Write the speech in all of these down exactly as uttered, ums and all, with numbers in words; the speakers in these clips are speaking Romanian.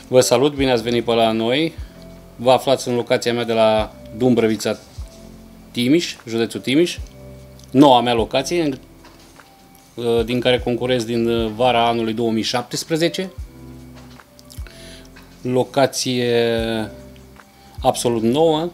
Vă salut, bine ați venit pe la noi. Vă aflați în locația mea de la Dumbrăvița, Timiș, județul Timiș. Noua mea locație, din care concurez din vara anului două mii șaptesprezece. Locație absolut nouă,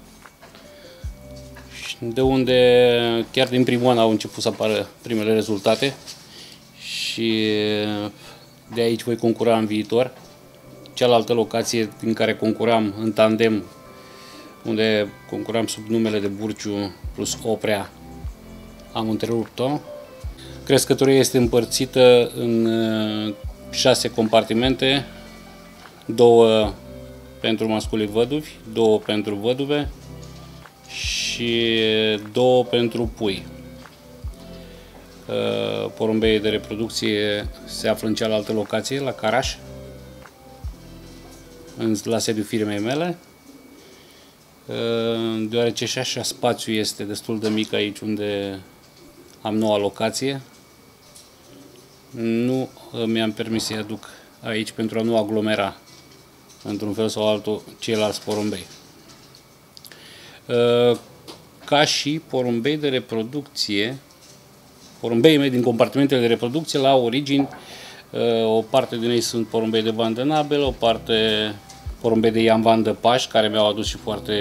de unde chiar din primul an au început să apară primele rezultate și de aici voi concura în viitor. Cealaltă locație din care concuram în tandem, unde concuram sub numele de Burciu plus Oprea, am întrerupt-o. Crescătoria este împărțită în șase compartimente, două pentru masculii văduvi, două pentru văduve și două pentru pui. Porumbeii de reproducție se află în cealaltă locație, la Caraș, la sediul firmei mele, deoarece și așa spațiul este destul de mic aici unde am noua locație. Nu mi-am permis să-i aduc aici pentru a nu aglomera într-un fel sau altul ceilalți porumbei. Ca și porumbei de reproducție, porumbeii mei din compartimentele de reproducție, la origini, o parte din ei sunt porumbei de Van de Nabel, o parte porumbei de Jan Van de Paș, care mi-au adus și foarte,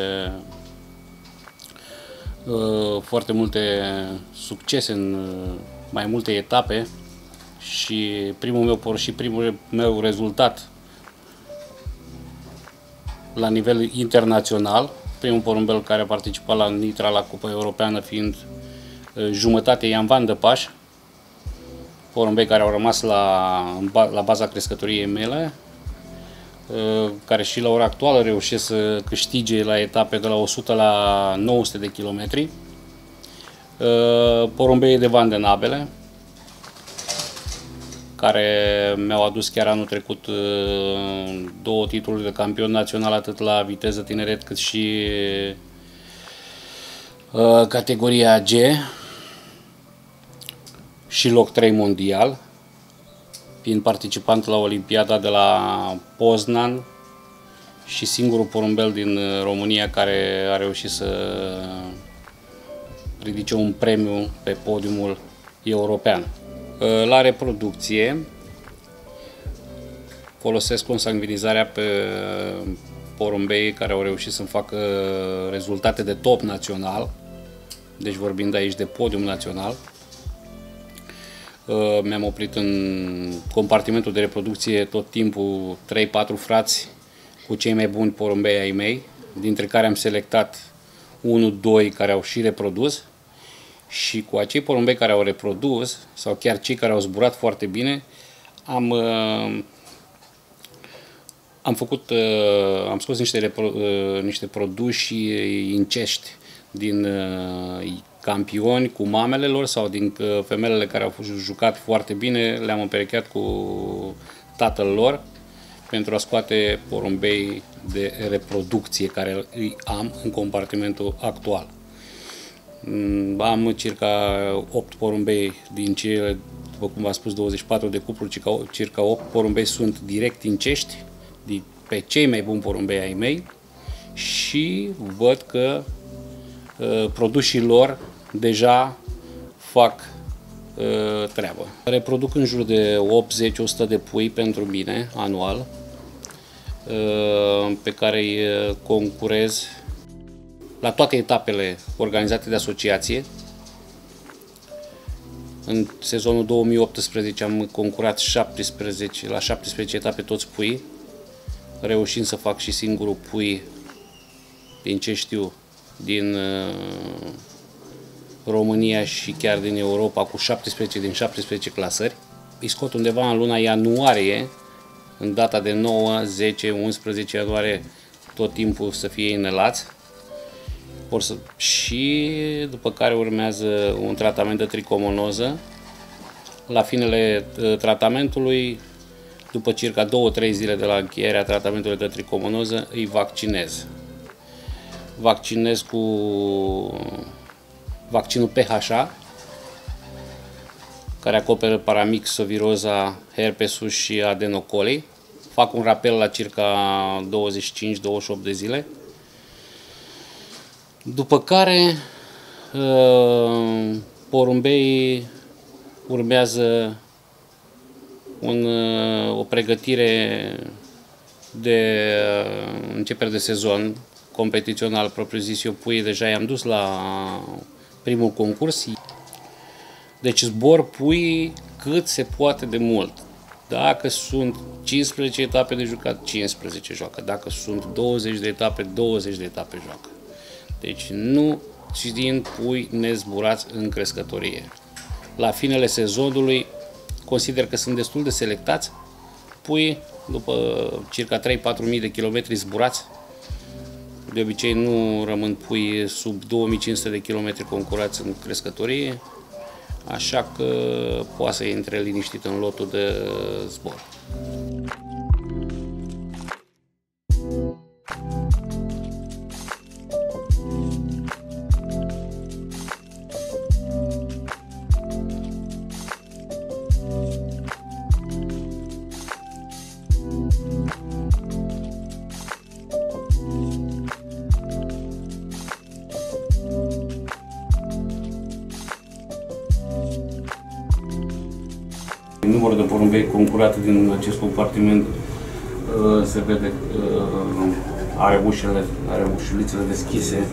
foarte multe succese în mai multe etape și primul meu, și primul meu rezultat la nivel internațional, primul porumbel care a participat la Nitra, la Cupa Europeană, fiind jumătate Jan Van de Paș, porumbei care au rămas la, la baza crescătoriei mele, care și la ora actuală reușesc să câștige la etape de la o sută la nouă sute de kilometri. Porumbei de Van de Nabele, care mi-au adus chiar anul trecut două titluri de campion național, atât la viteză tineret cât și categoria G și loc trei mondial, fiind participant la Olimpiada de la Poznan și singurul porumbel din România care a reușit să ridice un premiu pe podiumul european. La reproducție folosesc consanguinizarea pe porumbei care au reușit să-mi facă rezultate de top național, deci vorbind aici de podium național. Mi-am oprit în compartimentul de reproducție tot timpul trei patru frați cu cei mai buni porumbei ai mei, dintre care am selectat unu doi care au și reprodus, și cu acei porumbei care au reprodus, sau chiar cei care au zburat foarte bine, am, am făcut, am scos niște, niște produși incești din campioni cu mamele lor sau din femelele care au jucat foarte bine, le-am împerecheat cu tatăl lor pentru a scoate porumbei de reproducție care îi am în compartimentul actual. Am circa opt porumbei din cele, după cum v-am spus, douăzeci și patru de cupluri, circa opt porumbei sunt direct incești, pe cei mai buni porumbei ai mei, și văd că uh, produsii lor deja fac uh, treabă. Reproduc în jur de optzeci la o sută de pui pentru mine anual, uh, pe care îi concurez la toate etapele organizate de asociație. În sezonul două mii optsprezece am concurat șaptesprezece, la șaptesprezece etape toți pui, reușind să fac și singurul pui din ce știu din uh, România și chiar din Europa, cu șaptesprezece din șaptesprezece clasări. Îi scot undeva în luna ianuarie, în data de nouă, zece, unsprezece ianuarie, tot timpul să fie inelați. Or să, și după care urmează un tratament de tricomonoză. La finele uh, tratamentului, după circa două trei zile de la încheierea tratamentului de tricomonoză, îi vaccinez. Vaccinez cu vaccinul P H A, care acoperă paramyxoviroza, herpesul și adenocolii. fac un rapel la circa douăzeci și cinci douăzeci și opt de zile. După care porumbeii urmează un, o pregătire de începere de sezon competițional, propriu-zis. Eu puii deja i-am dus la primul concurs. Deci zbor puii cât se poate de mult. Dacă sunt cincisprezece etape de jucat, cincisprezece joacă. Dacă sunt douăzeci de etape, douăzeci de etape joacă. Deci nu țin pui nezburați în crescătorie. La finele sezonului consider că sunt destul de selectați pui după circa trei patru mii de kilometri zburați. De obicei nu rămân pui sub două mii cinci sute de kilometri concurați în crescătorie, așa că poate să intre liniștit în lotul de zbor. Numărul de porumbei concurate din acest compartiment se vede, are ușile, are ușulițele deschise.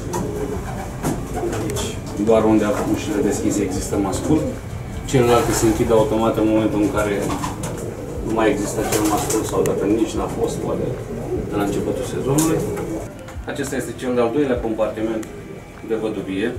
Deci, doar unde avem ușile deschise există mascul. Celelalte se închid automat în momentul în care nu mai există acel mascul sau dacă nici n-a fost, poate, de la începutul sezonului. Acesta este cel de-al doilea compartiment de văduvie,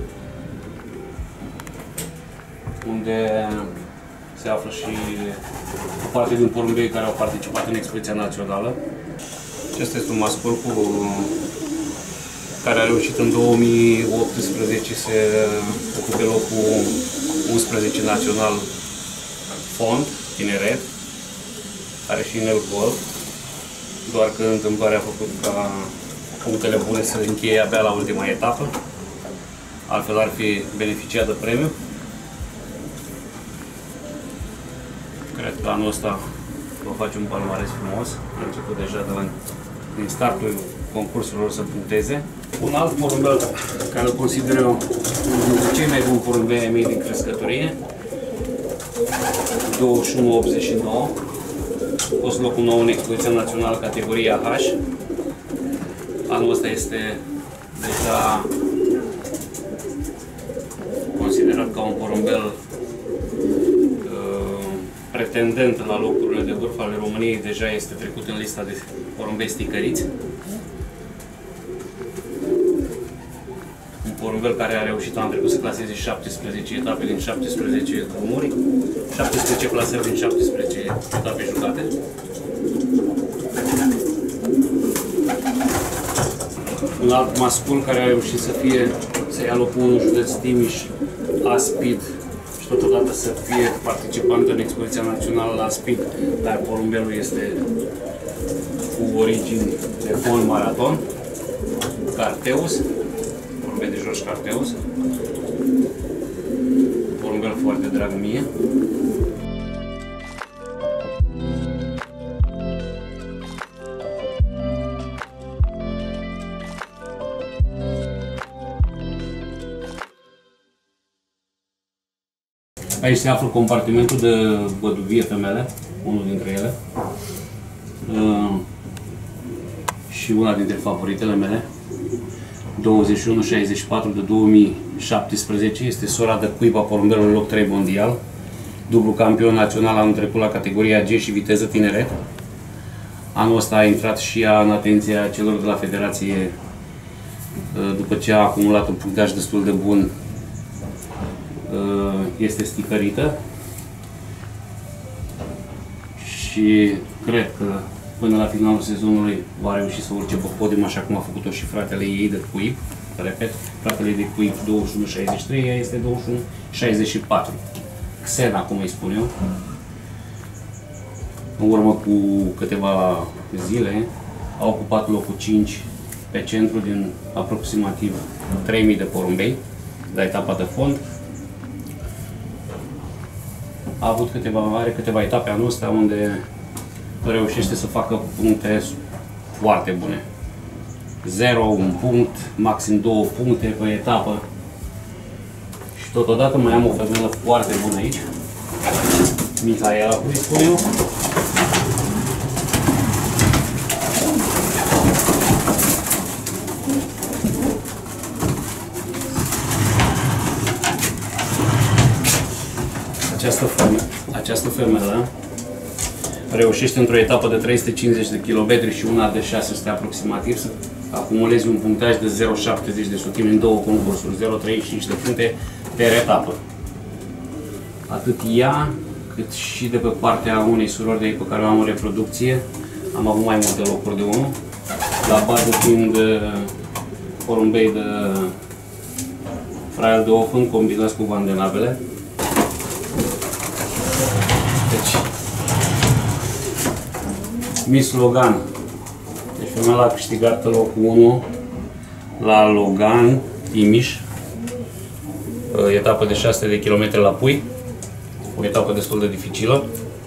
unde se află și o parte din porumbei care au participat în expediția națională. Acesta este un mascul cu, care a reușit în două mii optsprezece să ocupe locul unsprezece național fond, tineret, are și inel gol, doar că întâmplarea a făcut ca punctele bune să încheie abia la ultima etapă, altfel ar fi beneficiat de premiu. Cred că anul ăsta va face un palmares frumos. A început deja de la, din startul concursurilor să puncteze. Un alt porumbel care îl consider eu unul dintre cei mai buni porumbei ai mei din crescătorie, douăzeci și unu optzeci și nouă, a fost locul nou în expediția națională categoria H. Anul ăsta este deja considerat ca un porumbel pretendent la locurile de vârf ale României, deja este trecut în lista de porumbei sticăriți. Un porumbel care a reușit anul trecut să claseze șaptesprezece etape din șaptesprezece drumuri, șaptesprezece clasări din șaptesprezece etape jucate. Un alt mascul care a reușit să fie, să ia locul unu în județ Timiș, A-Speed, totodată să fie participant în expoziția națională la Speed, dar porumbelul este cu origini de fond maraton, Carteus, porumbel de George Carteus, porumbel foarte drag mie. Aici se află compartimentul de văduvie femele, unul dintre ele, uh, și una dintre favoritele mele, douăzeci și unu șaizeci și patru de două mii șaptesprezece, este sora de cuib a porumbelului loc trei mondial, dublu campion național anul trecut la categoria G și viteză tineret. Anul ăsta a intrat și ea în atenția celor de la federație după ce a acumulat un punctaj destul de bun. Este sticărită și cred că până la finalul sezonului va reuși să urce pe podium, așa cum a făcut-o și fratele ei de cuib. Repet, fratele ei de cuib douăzeci și unu șaizeci și trei, ea este douăzeci și unu șaizeci și patru. Xena, cum îi spun eu. În urmă cu câteva zile a ocupat locul cinci pe centru din aproximativ trei mii de porumbei la etapa de fond. A avut câteva, are câteva etape anul ăsta unde reușește să facă puncte foarte bune. zero, un punct, maxim două puncte pe etapă. Și totodată mai am o femelă foarte bună aici. Mihaela, cum îi spun eu. Această femelă, această femelă reușește într-o etapă de trei sute cincizeci de kilometri și una de șase sute aproximativ să acumulezi un punctaj de zero virgulă șaptezeci de sutimi în două concursuri, zero virgulă treizeci și cinci de puncte per etapă. Atât ea, cât și de pe partea unei surori de aici pe care o am în reproducție, am avut mai multe locuri de unul, la bază fiind porumbei de Frael de Ofen combinați cu vandenabele. Deci, Miss Logan. Deci femeia a câștigat locul unu la Logan, Timiș, etapă de șase sute de kilometri la Pui, o etapă destul de dificilă.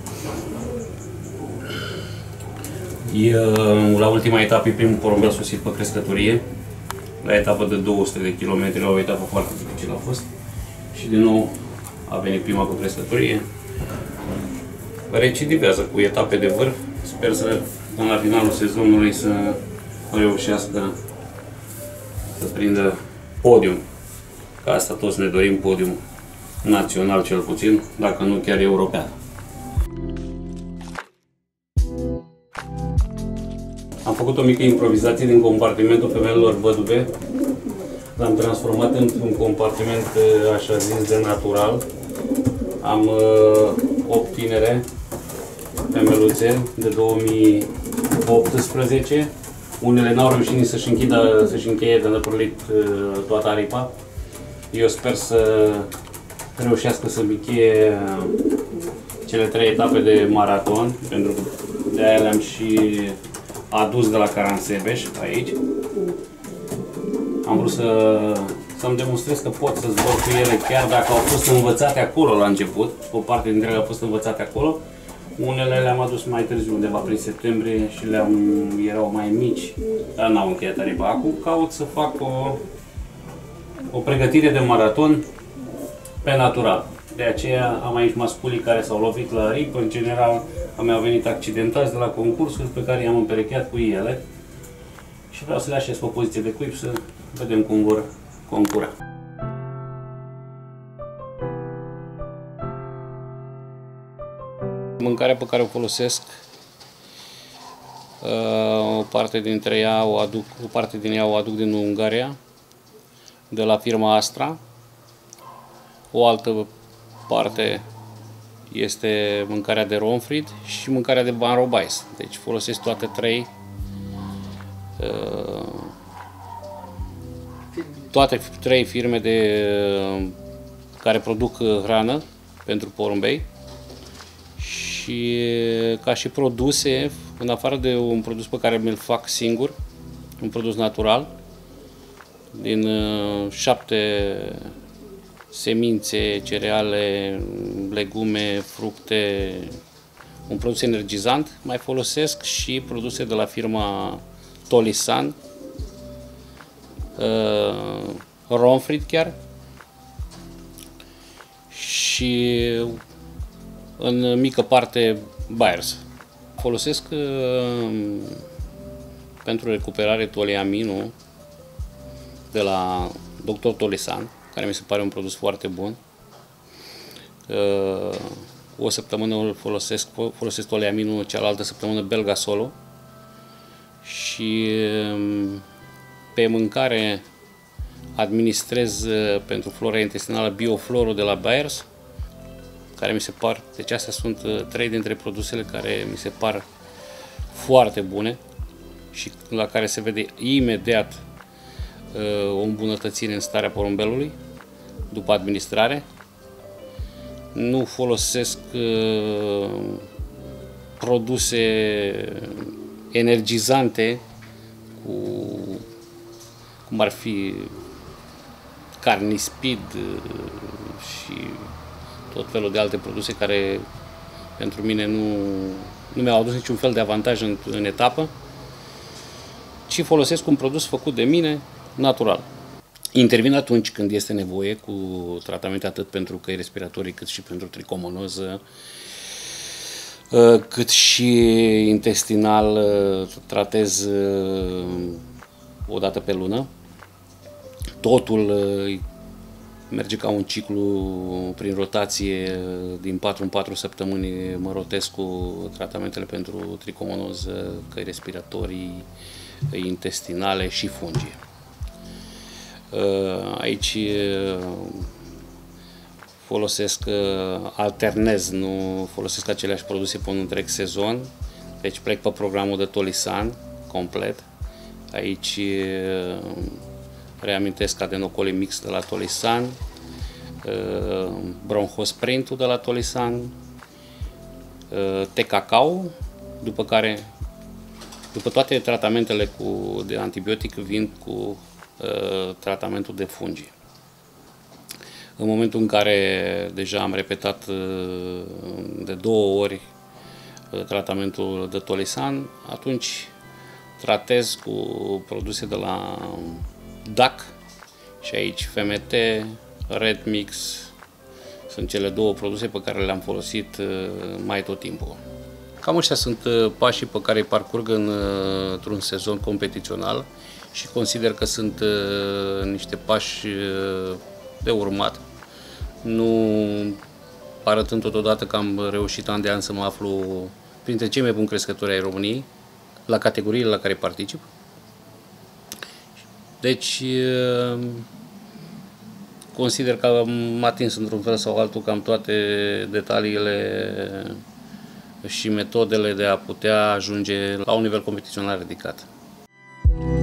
E, la ultima etapă e primul porumbel sosit pe crescătorie, la etapă de două sute de kilometri, la o etapă foarte dificilă a fost. Și din nou a venit prima pe crescătorie. Recidivează cu etape de vârf. Sper să, până la finalul sezonului, să reușească să prindă podium. Ca asta toți ne dorim, podium național cel puțin, dacă nu chiar european. Am făcut o mică improvizație din compartimentul femelelor văduve. L-am transformat într-un compartiment, așa zis, de natural. Am uh, opt tinere femeluțe de două mii optsprezece. Unele n-au reușit nici să-și închidă, să-și încheie de năpârlit uh, toată aripa. Eu sper să reușească să încheie cele trei etape de maraton, pentru că de-aia le-am și adus de la Caransebeș aici. Am vrut să, să-mi demonstrez că pot să zbor cu ele, chiar dacă au fost învățate acolo la început. O parte dintre ele au fost învățate acolo. Unele le-am adus mai târziu, undeva prin septembrie, și le-am, erau mai mici, dar n-au încheiat aripa. Acum caut să fac o, o pregătire de maraton pe natural. De aceea am aici masculii care s-au lovit la aripă. În general, mi-au venit accidentați de la concursuri pe care i-am împerecheat cu ele. Și vreau să le așez pe o poziție de cuib să vedem cum vor concura. Mâncarea pe care o folosesc, o parte dintre ea o aduc, o parte din ea o aduc din Ungaria, de la firma Astra. O altă parte este mâncarea de Ronfried și mâncarea de Van Robais. Deci folosesc toate trei. Toate trei firme de, care produc hrană pentru porumbei. Și ca și produse, în afară de un produs pe care mi-l fac singur, un produs natural, din șapte semințe, cereale, legume, fructe, un produs energizant, mai folosesc și produse de la firma Tolisan, uh, Ronfried chiar, și în mică parte Bayers. Folosesc uh, pentru recuperare toliaminul de la doctor Tolisan, care mi se pare un produs foarte bun. Uh, o săptămână îl folosesc, folosesc toliaminul, cealaltă săptămână Belgasolo. Și uh, pe mâncare administrez uh, pentru flora intestinală Bioflorul de la Bayers, care mi se par, deci astea sunt uh, trei dintre produsele care mi se par foarte bune și la care se vede imediat uh, o îmbunătățire în starea porumbelului după administrare. Nu folosesc uh, produse energizante cu, cum ar fi Carnispid uh, și tot felul de alte produse care pentru mine nu, nu mi-au adus niciun fel de avantaj în, în etapă, ci folosesc un produs făcut de mine, natural. Intervin atunci când este nevoie cu tratamente atât pentru căi respiratorii cât și pentru tricomonoză, cât și intestinal, tratez o dată pe lună. Totul merge ca un ciclu prin rotație, din patru în patru săptămâni mă rotesc cu tratamentele pentru tricomonoză, căi respiratorii, intestinale și fungii. Aici folosesc, alternez, nu folosesc aceleași produse pe un întreg sezon, deci plec pe programul de Tolisan complet. Aici reamintesc Adenocolimix de la Tolisan, Bronchosprintul de la Tolisan, T-Cacao, după care, după toate tratamentele cu, de antibiotic, vin cu uh, tratamentul de fungi. În momentul în care deja am repetat uh, de două ori uh, tratamentul de Tolisan, atunci tratez cu produse de la D A C și aici F M T, Redmix, sunt cele două produse pe care le-am folosit mai tot timpul. Cam ăștia sunt pașii pe care îi parcurg în, într-un sezon competițional și consider că sunt niște pași de urmat. Nu arătând totodată că am reușit an de an să mă aflu printre cei mai buni crescători ai României la categoriile la care particip. Deci, consider că am atins într-un fel sau altul cam toate detaliile și metodele de a putea ajunge la un nivel competițional ridicat.